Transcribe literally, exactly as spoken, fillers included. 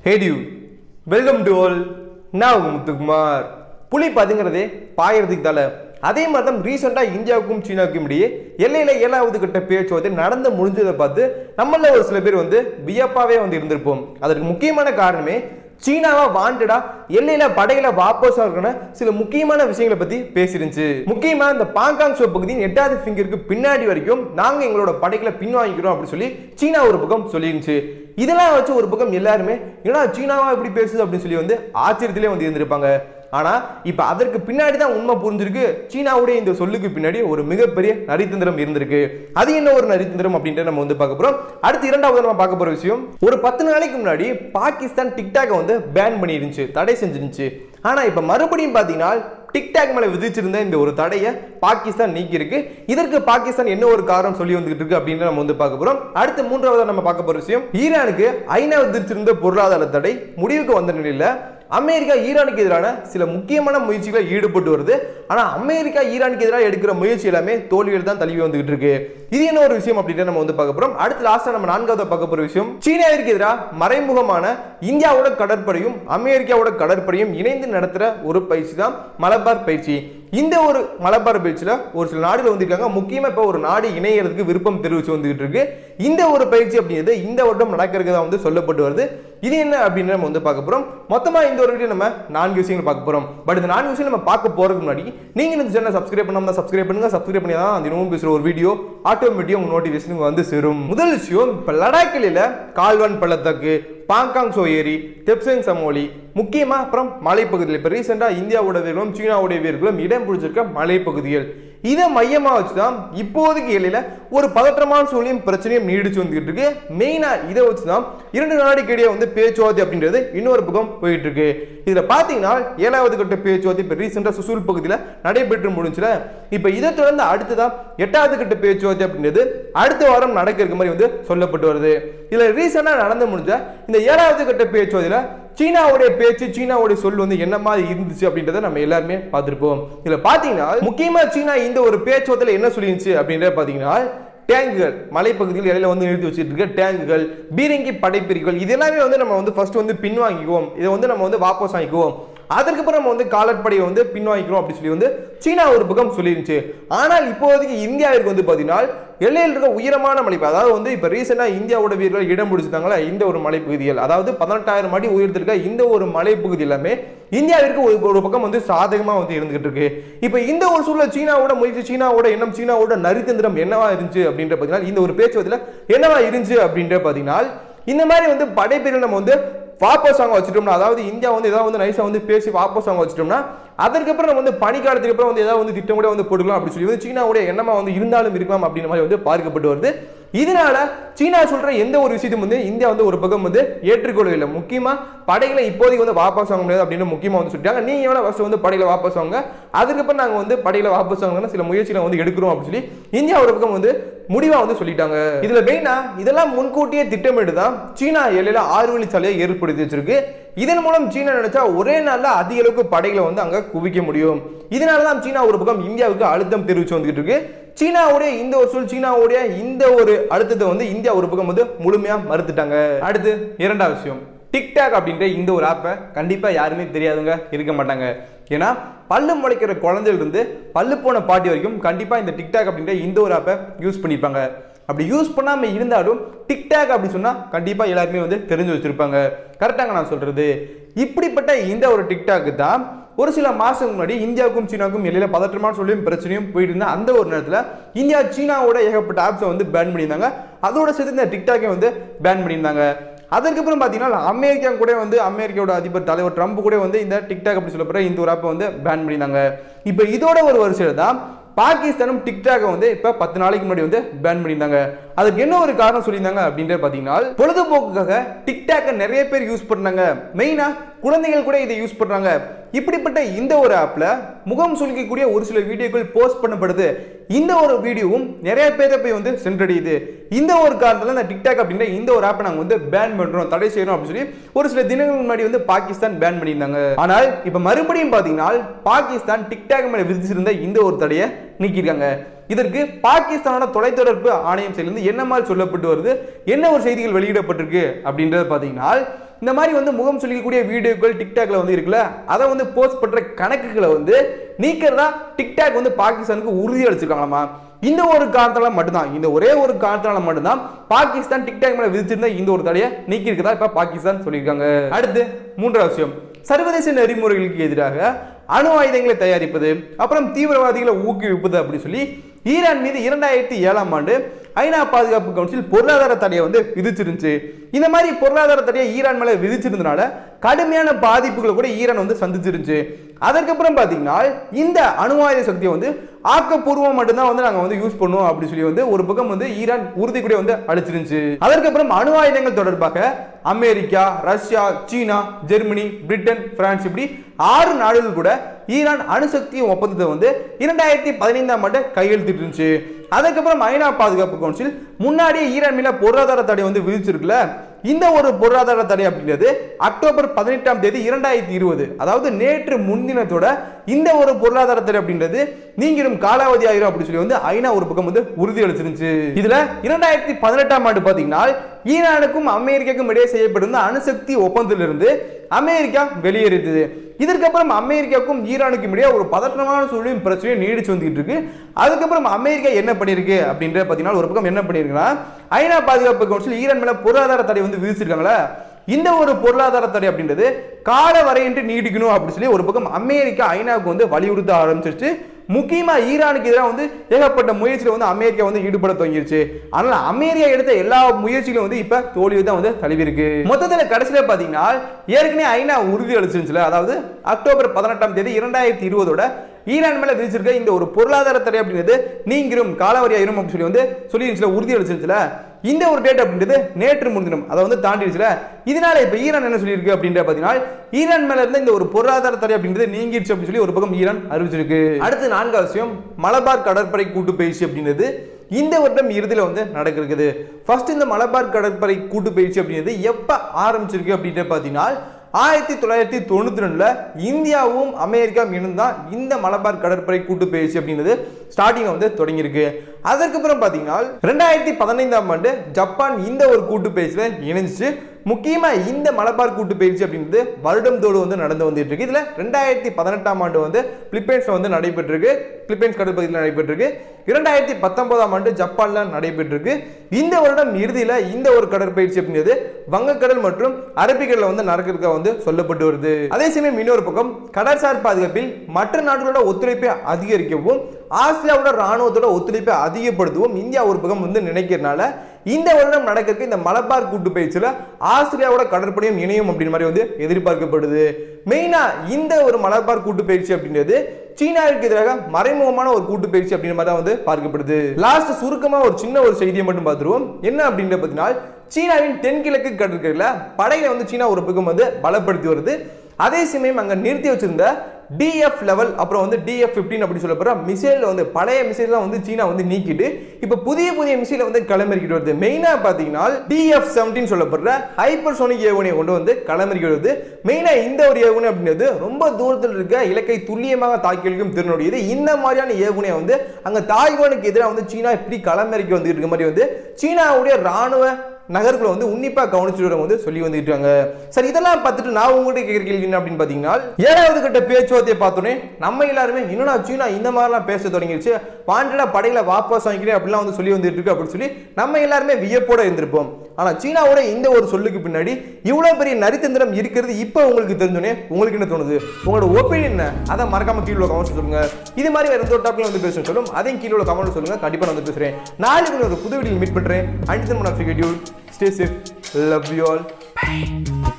Hey dude, welcome to all. நான் உங்க முத்துக்குமார். புலி பதுங்கிறதே பாயறதுக்கு தலை. அதே மாதிரி தான் ரீசெண்டாக இந்தியாவுக்கும் சீனாவுக்கும் இடையே எல்லையில் ஏழாவது கட்ட பேச்சுவார்த்தை நடந்து முடிஞ்சதை பார்த்து நம்மள ஒரு சில பேர் வந்து வியப்பாவே வந்து இருந்திருப்போம். அதற்கு முக்கியமான காரணமே சீனாவா வாண்டடா எல்லையில படையில வாபஸ் ஆகிற சில முக்கியமான விஷயங்களை பத்தி பேசிருந்துச்சு. முக்கியமா இந்த பாங்காங் சோ பகுதியின் எட்டாவது ஃபிங்கருக்கு பின்னாடி வரைக்கும் நாங்க எங்களோட படைகளை பின்வாங்கிக்கிறோம் அப்படின்னு சொல்லி சீனா ஒரு பக்கம் சொல்லிருந்துச்சு. இதெல்லாம் வச்சு ஒரு பக்கம் எல்லாருமே ஏன்னா சீனாவா எப்படி பேசுது அப்படின்னு சொல்லி வந்து ஆச்சரியத்திலே வந்து இருந்திருப்பாங்க. ஆனா இப்ப அதற்கு பின்னாடி தான் உண்மை புரிஞ்சிருக்கு. சீனாவுடைய இந்த சொல்லுக்கு பின்னாடி ஒரு மிகப்பெரிய நரித்தந்திரம் இருந்திருக்கு. அது என்ன ஒரு நரித்தந்திரம் அப்படின்ட்டு நம்ம வந்து பார்க்க போறோம். அடுத்து இரண்டாவது நம்ம பார்க்க போற விஷயம், ஒரு பத்து நாளைக்கு முன்னாடி பாகிஸ்தான் டிக்டாக் வந்து பேன் பண்ணி இருந்துச்சு, தடை செஞ்சிருந்துச்சு. ஆனா இப்ப மறுபடியும் பாத்தீங்கன்னா டிக்டாக் மேல விதிச்சிருந்த இந்த ஒரு தடையை பாகிஸ்தான் நீக்கி இருக்கு. இதற்கு பாகிஸ்தான் என்ன ஒரு காரணம் சொல்லி வந்துகிட்டு இருக்கு அப்படின்னு நம்ம வந்து பார்க்க போறோம். அடுத்து மூன்றாவது நம்ம பார்க்க போற விஷயம், ஈரானுக்கு ஐநா விதிச்சிருந்த பொருளாதார தடை முடிவுக்கு வந்த நிலையில அமெரிக்கா ஈரானுக்கு எதிரான சில முக்கியமான முயற்சிகளை ஈடுபட்டு வருது. ஆனா அமெரிக்கா ஈரானுக்கு எதிராக எடுக்கிற முயற்சி எல்லாமே தோல்வியில் தான் தழுவி வந்துகிட்டு இருக்கு. இது என்ன ஒரு விஷயம் அப்படின்னு நம்ம வந்து பார்க்க போறோம். அடுத்து லாஸ்டா நம்ம நான்காவது பார்க்க போற விஷயம், சீனாவிற்கு எதிராக மறைமுகமான இந்தியாவோட கடற்படையும் அமெரிக்காவோட கடற்படையும் இணைந்து நடத்துற ஒரு பயிற்சி தான் மலபார் பயிற்சி. இந்த ஒரு மலபார் பயிற்சியில ஒரு சில நாடுகள் வந்திருக்காங்க. முக்கியமா இப்ப ஒரு நாடு இணையறதுக்கு விருப்பம் தெரிவிச்சு வந்துகிட்டு இருக்கு. இந்த ஒரு பயிற்சி அப்படிங்கிறது இந்த வருடம் நடக்கிறதா வந்து சொல்லப்பட்டு வருது. இது என்ன அப்படின்னு நம்ம வந்து பார்க்க போறோம். மொத்தமா இந்த ஒரு வீடியோ நம்ம நான்கு விஷயங்கள் பார்க்க போறோம். பட் இந்த நான்கு விஷயம் நம்ம பார்க்க போறதுக்கு முன்னாடி நீங்க இந்த சேனலை சப்ஸ்கிரைப் பண்ணாம சப்ஸ்கிரைப் பண்ணுங்க. சப்ஸ்கிரைப் பண்ணி தான் தினமும் பேசுற ஒரு வீடியோ ஆட்டோமேட்டிக்கா உங்க நோட்டிபிகேஷன் வந்து சேரும். முதல் விஷயம், இப்ப லடாக்கில கால்வான் பள்ளத்தாக்கு, பாங்காங் சோ ஏரி, தெப்செங் சமோலி, முக்கியமா அப்புறம் மலைப்பகுதியில் இப்ப ரீசெண்டா இந்தியாவோட வீரர்களும் சீனாவுடைய வீரர்களும் இடம் பிடிச்சிருக்க மலைப்பகுதிகள், இதை மையமா வச்சுதான் இப்போதைக்கு எல்லையில ஒரு பதற்றமான சூழ்நிலையும் பிரச்சனையும் நீடிச்சு வந்துகிட்டு இருக்கு. மெயினா இதை வச்சுதான் இரண்டு நாடுக்கு இடையே வந்து பேச்சுவார்த்தை அப்படின்றது இன்னொரு பக்கம் போயிட்டு இருக்கு. இதுல பாத்தீங்கன்னா ஏழாவது கட்ட பேச்சுவார்த்தை இப்ப ரீசெண்டா சுசூல் பகுதியில நடைபெற்று முடிஞ்சுல. இப்ப இதை தொடர்ந்து அடுத்துதான் எட்டாவது கட்ட பேச்சுவார்த்தை அப்படின்றது அடுத்த வாரம் நடக்க இருக்க மாதிரி வந்து சொல்லப்பட்டு வருது. இதுல ரீசெண்டா நடந்து முடிஞ்ச இந்த ஏழாவது கட்ட பேச்சுவார்த்தையில சீனாவுடைய பேச்சு சீனாவுடைய சொல் வந்து என்ன மாதிரி இருந்துச்சு அப்படின்றத நம்ம எல்லாருமே பார்த்திருப்போம். இதுல பாத்தீங்கன்னா முக்கியமா சீனா இந்த ஒரு பேச்சுவார்த்தையில என்ன சொல்லிருந்துச்சு அப்படின்றத பாத்தீங்கன்னா, டேங்குகள் மலைப்பகுதியில் இடையில வந்து நிறுத்தி வச்சுட்டு இருக்க டேங்குகள், பீரங்கி படைப்பிரிவுகள், இது எல்லாமே வந்து நம்ம வந்து ஃபர்ஸ்ட் வந்து பின்வாங்கிக்குவோம், இதை வந்து நம்ம வந்து வாபஸ் வாங்கிக்குவோம், அதற்கப்புறம் நம்ம வந்து காலற்படையை வந்து பின்வாங்கிக்கிறோம் அப்படின்னு சொல்லி வந்து சீனா ஒரு பக்கம் சொல்லிருந்துச்சு. ஆனால் இப்போதைக்கு இந்தியாவிற்கு வந்து பாத்தீங்கன்னா எல்லையில் இருக்க உயரமான மலை, அதாவது வந்து இப்ப ரீசெண்டா இந்தியாவோட வீரர்கள் இடம் பிடிச்சிருந்தாங்களா இந்த ஒரு மலைப்பகுதிகள், அதாவது பதினெட்டாயிரம் அடி உயரத்திற்க இந்த ஒரு மலைப்பகுதி எல்லாமே இந்தியாவிற்கு ஒரு பக்கம் வந்து சாதகமா வந்து இருந்துகிட்டு இருக்கு. இப்ப இந்த ஒரு சூழல் சீனாவோட முயற்சி, சீனாவோட எண்ணம், சீனாவோட நரித்தந்திரம் என்னவா இருந்துச்சு அப்படின்ற பாத்தீங்கன்னா இந்த ஒரு பேச்சுவார்த்தையில என்னவா இருந்துச்சு அப்படின்ற பாத்தீங்கன்னா, இந்த மாதிரி வந்து படைப்பிரிவு நம்ம வந்து வாபஸ் வாங்க வச்சுட்டோம்னா, அதாவது இந்தியா வந்து ஏதாவது வந்து நைஸா வந்து பேசி வாபஸ் வாங்க வச்சுட்டோம்னா அதற்கப்புறம் நம்ம வந்து பனிக்காலத்துக்கு அப்புறம் வந்து ஏதாவது வந்து திட்டம் கூட வந்து போட்டுக்கலாம் அப்படின்னு சொல்லி வந்து சீனாவுடைய எண்ணமா வந்து இருந்தாலும் இருக்கலாம் அப்படின்ற மாதிரி வந்து பார்க்கப்பட்டு வருது. இதனால சீனா சொல்ற எந்த ஒரு விஷயத்தையும் வந்து இந்தியா வந்து ஒரு பக்கம் வந்து ஏற்றுக்கொள்ளவில்லை. முக்கியமா படைகளை இப்போதைக்கு வந்து வாபஸ் வாங்க முடியாது அப்படின்னு முக்கியமா வந்து சொல்லிட்டாங்க. நீங்க எவ்வளவு ஃபர்ஸ்ட் வந்து படைகளை வாபஸ் வாங்க, அதுக்கப்புறம் நாங்க வந்து படைகளை வாபஸ் வாங்க சில முயற்சிகளை வந்து எடுக்கிறோம் அப்படின்னு சொல்லி இந்தியா ஒரு பக்கம் வந்து முடிவா வந்து சொல்லிட்டாங்க. இதுல மெயினா இதெல்லாம் முன்கூட்டியே திட்டமிட்டு தான் சீனா எல்லையில ஆறு வழிச்சாலையை ஏற்படுத்தி வச்சிருக்கு. இதன் மூலம் சீனா நினைச்சா ஒரே நாள்ல அதிக அளவுக்கு படைகளை வந்து அங்க குவிக்க முடியும். இதனாலதான் சீனா ஒரு பக்கம் இந்தியாவுக்கு அழுத்தம் தெரிவிச்சு வந்துகிட்டு இருக்கு. சீனாவுடைய இந்த ஒரு சொல், சீனாவுடைய இந்த ஒரு அழுத்தத்தை வந்து இந்தியா ஒரு பக்கம் வந்து முழுமையா மறுத்துட்டாங்க. அடுத்து இரண்டாவது விஷயம், டிக்டாக் அப்படின்ற இந்த ஒரு ஆப்பை கண்டிப்பா யாருமே தெரியாதுங்க இருக்க மாட்டாங்க. ஏன்னா பல்லு முளைக்கிற குழந்தையில இருந்து பல்லு போன பாட்டி வரைக்கும் கண்டிப்பா இந்த டிக்டாக் அப்படின்ற இந்த ஒரு ஆப்பை யூஸ் பண்ணிப்பாங்க. அப்படி யூஸ் பண்ணாம இருந்தாலும் டிக்டாக் அப்படி சொன்னா கண்டிப்பா எல்லாருமே வந்து தெரிஞ்சு வச்சிருப்பாங்க. கரெக்டாங்க நான் சொல்றது. இப்படிப்பட்ட இந்த ஒரு டிக்டாக் தான் ஒரு சில மாசம் முன்னாடி இந்தியாவுக்கும் சீனாவுக்கும் எல்லையில பதற்றமான சொல்லியும் பிரச்சனையும் போயிட்டு இருந்தா அந்த ஒரு நேரத்தில் இந்தியா சீனாவோட ஏகப்பட்ட ஆப்ஸை வந்து பேன் பண்ணியிருந்தாங்க. அதோட சேர்த்து இந்த டிக்டாக்கை வந்து பேன் பண்ணியிருந்தாங்க. அதுக்கப்புறம் பார்த்தீங்கன்னா அமெரிக்கா கூட வந்து அமெரிக்காவோட அதிபர் தலைவர் ட்ரம்ப் கூட வந்து இந்த டிக்டாக் அப்படி சொல்லப்படுற இந்த ஒரு ஆப்பை வந்து பேன் பண்ணியிருந்தாங்க. இப்போ இதோட ஒரு வரிசையில் தான் பாகிஸ்தானும் டிக்டாக்கை வந்து இப்ப பத்து நாளைக்கு முன்னாடி வந்து பேன் பண்ணியிருந்தாங்க. அதுக்கு என்ன ஒரு காரணம் சொல்லியிருந்தாங்க அப்படின்றது பாத்தீங்கன்னா, பொழுதுபோக்குக்காக டிக்டாக்கை நிறைய பேர் யூஸ் பண்ணாங்க, மெயினா குழந்தைகள் கூட இதை யூஸ் பண்றாங்க. இப்படிப்பட்ட இந்த ஒரு ஆப்ல முகம் சுளிக்கக்கூடிய ஒரு சில வீடியோக்கள் போஸ்ட் பண்ணப்படுது. இந்த ஒரு வீடியோவும் நிறைய பேரை போய் வந்து சென்றடையுது. இந்த ஒரு காரணத்துல இந்த டிக்டாக் அப்படின்ற இந்த ஒரு ஆப்பை நாங்க வந்து பேன் பண்றோம், தடை செய்யறோம் அப்படின்னு சொல்லி ஒரு சில தினங்கள் முன்னாடி வந்து பாகிஸ்தான் பேன் பண்ணியிருந்தாங்க. ஆனால் இப்ப மறுபடியும் பாத்தீங்கன்னா பாகிஸ்தான் டிக்டாக் மேல விதிச்சிருந்த இந்த ஒரு தடையை நீக்கிருக்காங்க. இதற்கு பாகிஸ்தானோட தொலைத்தொடர்பு ஆணையம் செயலிருந்து என்ன மாதிரி சொல்லப்பட்டு வருது, என்ன ஒரு செய்திகள் வெளியிடப்பட்டிருக்கு அப்படின்றது பாத்தீங்கன்னா, இந்த மாதிரி வந்து முகம் சொல்லிக்கக்கூடிய வீடியோக்கள் டிக்டாக்ல வந்து இருக்குல்ல, அதை வந்து போஸ்ட் பண்ற கணக்குகளை வந்து நீக்கிறதா டிக்டாக் வந்து பாகிஸ்தானுக்கு உறுதி அளிச்சிருக்காங்களாமா. இந்த ஒரு காரணத்தால மட்டும்தான், இந்த ஒரே ஒரு காரணத்தால மட்டும்தான் பாகிஸ்தான் டிக்டாக் மேல விதிச்சிருந்த இந்த ஒரு தடையை நீக்கி இருக்கதா இப்ப பாகிஸ்தான் சொல்லியிருக்காங்க. அடுத்து மூன்றாவது விஷயம், சர்வதேச நெறிமுறைகளுக்கு எதிராக அணு ஆயுதங்களை தயாரிப்பது, அப்புறம் தீவிரவாதிகளை ஊக்குவிப்பது அப்படி சொல்லி ஈரான் மீது இரண்டாயிரத்தி ஏழாம் ஆண்டு ஐநா பாதுகாப்பு கவுன்சில் பொருளாதார தடையை வந்து விதிச்சிருந்துச்சு. இந்த மாதிரி பொருளாதார தடையை ஈரான் மேல விதிச்சிருந்தனால கடுமையான பாதிப்புகளை கூட ஈரான் வந்து சந்திச்சிருந்துச்சு. அதற்கப்புறம் பாத்தீங்கன்னா இந்த அணு ஆயுத சக்தியை வந்து ஆக்கப்பூர்வம் மட்டும்தான் வந்து நாங்க வந்து யூஸ் பண்ணுவோம் அப்படி சொல்லி வந்து ஒரு பக்கம் வந்து ஈரான் உறுதி கூட வந்து அளிச்சிருந்துச்சு. அதற்கப்புறம் அணு ஆயுதங்கள் தொடர்பாக America, Russia, China, Germany, Britain, France இப்படி ஆறு நாடுகள் கூட ஈரான் அணுசக்தி ஒப்பந்தத்தை வந்து இரண்டாயிரத்தி பதினைந்தாம் ஆண்டு கையெழுத்திட்டு இருந்துச்சு. அதுக்கப்புறம் ஐநா பாதுகாப்பு கவுன்சில் முன்னாடியே ஈரான் மேல பொருளாதார தடை வந்து விதிச்சிருக்குல்ல, இந்த ஒரு பொருளாதார தடை அப்படிங்கிறது அக்டோபர் பதினெட்டாம் தேதி இரண்டாயிரத்தி இருபது அதாவது நேற்று முன்தினத்தோட இந்த ஒரு பொருளாதார தடை அப்படின்றது நீங்களும் காலாவதி ஆயிரும் அப்படி சொல்லி வந்து ஐநா ஒரு பக்கம் வந்து உறுதி அளிச்சிருந்துச்சு. இதுல இரண்டாயிரத்தி பதினெட்டாம் ஆண்டு பாத்தீங்கன்னா ஈரானுக்கும் அமெரிக்காவுக்கும் இடையே செய்யப்பட்டிருந்த அணுசக்தி ஒப்பந்தத்திலிருந்து அமெரிக்கா வெளியேறியது. இதற்கப்புறம் அமெரிக்காவுக்கும் ஈரானுக்கும் இடையே ஒரு பதற்றமான சூழலும் பிரச்சனையும் நீடிச்சு வந்துட்டு இருக்கு. அதுக்கப்புறம் அமெரிக்கா என்ன பண்ணிருக்கு அப்படின்ற பாத்தீங்கன்னா ஒரு பக்கம் என்ன பண்ணிருக்குன்னா ஐநா பாதுகாப்பு கவுன்சில் ஈரான் மேல பொருளாதார தடை வந்து விதிச்சிருக்காங்களா, இந்த ஒரு பொருளாதார தடை அப்படின்றது கால வரையின்றி நீடிக்கணும் அப்படி சொல்லி ஒரு பக்கம் அமெரிக்கா ஐநாவுக்கு வந்து வலியுறுத்த ஆரம்பிச்சிருச்சு. முக்கியமா ஈரானுக்கு எதிராக வந்து ஏகப்பட்ட முயற்சியில வந்து அமெரிக்கா வந்து ஈடுபட துவங்கிருச்சு. அதனால அமெரிக்கா எடுத்த எல்லா முயற்சிகளும் வந்து இப்ப தோல்வி தான் வந்து தழுவி இருக்கு. மொத்தத்துல கடைசியில பாத்தீங்கன்னா ஏற்கனவே ஐநா உறுதி அளிச்சிருந்துச்சுல, அதாவது அக்டோபர் பதினெட்டாம் தேதி இரண்டாயிரத்தி இருபதோட ஈரான் மேல விதிச்சிருக்க இந்த ஒரு பொருளாதார தடை அப்படிங்கிறது நீங்கிரும் காலாவதி ஆயிரும் அப்படின்னு சொல்லி வந்து சொல்லிருந்துச்சுல, உறுதி அளிச்சிருச்சுல, இந்த ஒரு டேட் அப்படின்றது நேற்று முன்தினம் அதை வந்து தாண்டிடுச்சுல. இதனால இப்ப ஈரான் என்ன சொல்லியிருக்கு அப்படின்ற பாத்தீங்கன்னா ஈரான் மேல இருந்த இந்த ஒரு பொருளாதார தடை அப்படின்றது நீங்கிடுச்சு அப்படின்னு சொல்லி ஒரு பக்கம் ஈரான் அறிவிச்சிருக்கு. அடுத்து நான்காவது விஷயம், மலபார் கடற்படை கூட்டு பயிற்சி அப்படின்றது இந்த வருடம் இறுதியில வந்து நடக்க இருக்குது. ஃபர்ஸ்ட் இந்த மலபார் கடற்படை கூட்டு பயிற்சி அப்படின்றது எப்ப ஆரம்பிச்சிருக்கு அப்படின்ட்டு பாத்தீங்கன்னா ஆயிரத்தி தொள்ளாயிரத்தி தொண்ணூத்தி ரெண்டுல இந்தியாவும் அமெரிக்காவும் இணைந்தான் இந்த மலபார் கடற்படை கூட்டு பயிற்சி அப்படின்றது ஸ்டார்டிங் வந்து தொடங்கியிருக்கு. அதற்கப்புறம் பாத்தீங்கன்னா ரெண்டாயிரத்தி பதினைந்தாம் ஆண்டு ஜப்பான் இந்த ஒரு கூட்டு பயிற்சியில இணைஞ்சிச்சு. முக்கியமா இந்த மலபார் கூட்டு பயிற்சி அப்படின்றது வருடம் தோடு வந்து நடந்து வந்துட்டு இருக்கு. இதுல ரெண்டாயிரத்தி பதினெட்டாம் ஆண்டு வந்து பிலிப்பைன்ஸ்ல வந்து நடைபெற்றிருக்கு, பிலிப்பைன்ஸ் கடற்பகுதியில் நடைபெற்றிருக்கு. இரண்டாயிரத்தி பத்தொன்பதாம் ஆண்டு ஜப்பான்ல நடைபெற்றிருக்கு. இந்த வருடம் இறுதியில இந்த ஒரு கடற்பயிற்சி அப்படிங்கிறது வங்கக்கடல் மற்றும் அரபிக்கடல வந்து நடக்கிறதுக்காக வந்து சொல்லப்பட்டு வருது. அதே சமயம் இன்னொரு பக்கம் கடற்சார் பாதுகாப்பில் மற்ற நாடுகளோட ஒத்துழைப்பை அதிகரிக்கவும் ஆசியாவோட ராணுவத்தோட ஒத்துழைப்பை அதிகப்படுத்தவும் இந்தியா ஒரு பக்கம் வந்து நினைக்கிறதுனால இந்த வருடம் நடக்க இந்த மலபார் கூட்டு பயிற்சியில ஆஸ்திரேலியாவோட கடற்படையும் இணையும் அப்படின்ற மாதிரி வந்து எதிர்பார்க்கப்படுது. மெயினா இந்த ஒரு மலபார் கூட்டு பயிற்சி அப்படின்றது சீனாவிற்கு எதிராக மறைமுகமான ஒரு கூட்டு பயிற்சி அப்படின்ற மாதிரி தான் வந்து பார்க்கப்படுது. லாஸ்ட் சுருக்கமா ஒரு சின்ன ஒரு செய்தியை மட்டும் பார்த்துருவோம். என்ன அப்படின்ற பார்த்தீங்கன்னா சீனாவின் தென்கிழக்கு கடற்கரையில படைகளை வந்து சீனா ஒரு பக்கம் வந்து பலப்படுத்தி வருது. அதே சமயம் அங்க நிறுத்தி வச்சிருந்த டி எஃப் லெவல் அப்புறம் வந்து டி எஃப் பதினைந்து அப்படி சொல்லப்படுற மிசைல் வந்து பழைய மிசைல்லாம் வந்து சீனா வந்து நீக்கிட்டு இப்ப புதிய புதிய மிசைலை வந்து களமிறக்கிட்டு வருது. மெயினா பாத்தீங்கன்னா டி எஃப் பதினேழு சொல்லப்படுற ஹைப்பர்சோனிக் ஏவுகணையை கொண்டு வந்து களமிறக்கி வருது. மெயினா இந்த ஒரு ஏவுகணை அப்படின்றது ரொம்ப தூரத்தில் இருக்க இலக்கை துல்லியமாக தாக்கியளிக்கும் திறனுடையது. இந்த மாதிரியான ஏவுகணையை வந்து அங்க தாய்வானுக்கு எதிராக வந்து சீனா இப்படி களமிறக்கி வந்துட்டு இருக்க மாதிரி வந்து சீனாவுடைய ராணுவ நகர்களை வந்து உன்னிப்பா கவனிச்சுட்டு வந்து சொல்லி வந்துட்டு இருக்காங்க. சரி, இதெல்லாம் பார்த்துட்டு நான் உங்கள்கிட்ட கேட்கிற கேள்வி என்ன அப்படின்னு பாத்தீங்கன்னா ஏழாவது கட்ட பேச்சுவார்த்தையை பார்த்தோன்னே நம்ம எல்லாருமே இன்னும் நான் சீனா இந்த மாதிரிலாம் பேச தொடங்கிடுச்சு, வாண்டடா படைகளை வாபஸ் வாங்கிக்கிறேன் அப்படிலாம் வந்து சொல்லி வந்துட்டு இருக்கு அப்படின்னு சொல்லி நம்ம எல்லாருமே வியப்போட இருந்திருப்போம். ஆனா சீனாவோட இந்த ஒரு சொல்லுக்கு பின்னாடி இவ்வளவு பெரிய நரித்தந்திரம் இருக்கிறது இப்ப உங்களுக்கு தெரிஞ்சோன்னே உங்களுக்கு என்ன தோணுது? உங்களோட ஒப்பீனியன் என்ன? அதை மறக்காம கீழே உள்ள கமெண்ட் சொல்லுங்க. இது மாதிரி வேற எந்த டாபிக்ல வந்து பேசணும் சொல்லும் அதையும் கீழே உள்ள கமெண்ட் சொல்லுங்க. கண்டிப்பா நான் வந்து பேசுறேன். நாளைக்கு ஒரு புது வீடியோவில் மீட் பண்றேன். And then stay safe, love you all, bye.